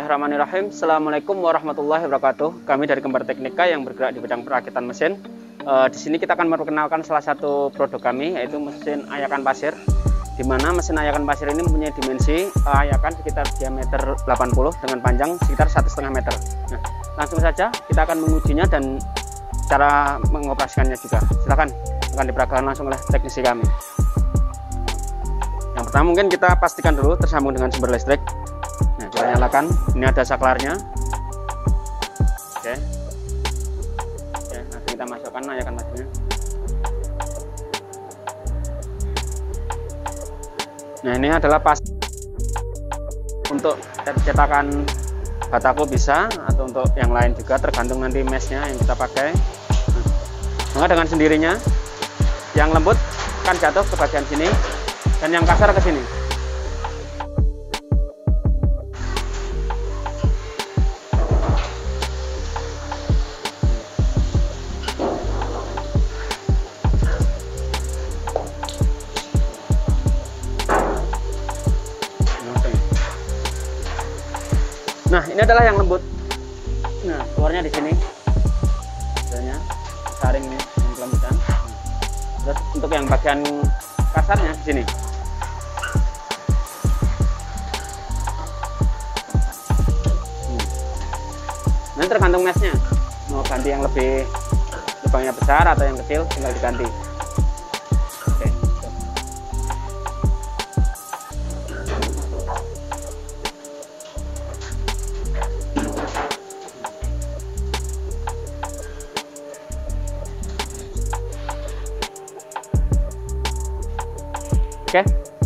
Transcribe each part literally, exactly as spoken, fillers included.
Bismillahirrahmanirrahim. Assalamualaikum warahmatullahi wabarakatuh. Kami dari Kembar Teknika yang bergerak di bidang perakitan mesin. E, di sini kita akan memperkenalkan salah satu produk kami, yaitu mesin ayakan pasir. Di mana mesin ayakan pasir ini mempunyai dimensi e, ayakan sekitar diameter delapan puluh dengan panjang sekitar satu setengah meter. Nah, langsung saja kita akan mengujinya dan cara mengoperasikannya juga. Silakan akan diperagakan langsung oleh teknisi kami. Yang pertama mungkin kita pastikan dulu tersambung dengan sumber listrik. Nah, kita nyalakan. Ini ada saklarnya. Oke. Oke, nanti kita masukkan ayakan pasirnya. Nah, ini adalah pas untuk cetakan bataku bisa, atau untuk yang lain juga tergantung nanti meshnya yang kita pakai. Nah, dengan sendirinya yang lembut akan jatuh ke bagian sini dan yang kasar ke sini. Nah, ini adalah yang lembut. Nah, keluarnya di sini. Biasanya saring nih yang kelembutan. Terus untuk yang bagian kasarnya di sini. Hmm. Nah, tergantung meshnya. Mau ganti yang lebih lubangnya besar atau yang kecil, tinggal diganti. Oke. Oke,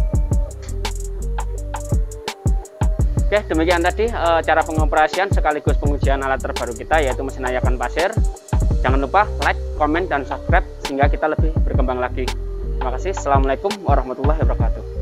Oke, demikian tadi e, cara pengoperasian sekaligus pengujian alat terbaru kita, yaitu mesin ayakan pasir. Jangan lupa like, komen, dan subscribe sehingga kita lebih berkembang lagi. Terima kasih. Assalamualaikum warahmatullahi wabarakatuh.